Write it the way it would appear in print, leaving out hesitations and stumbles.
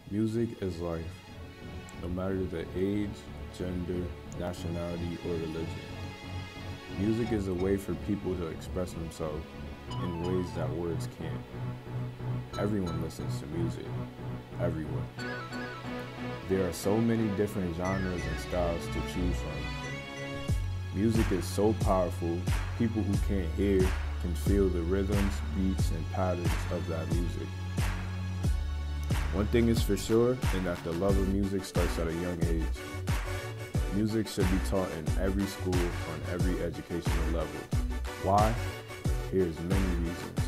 Music is life, no matter the age, gender, nationality, or religion. Music is a way for people to express themselves in ways that words can't. Everyone listens to music. Everyone. There are so many different genres and styles to choose from. Music is so powerful, people who can't hear can feel the rhythms, beats, and patterns of that music. One thing is for sure, and that the love of music starts at a young age. Music should be taught in every school on every educational level. Why? Here's many reasons.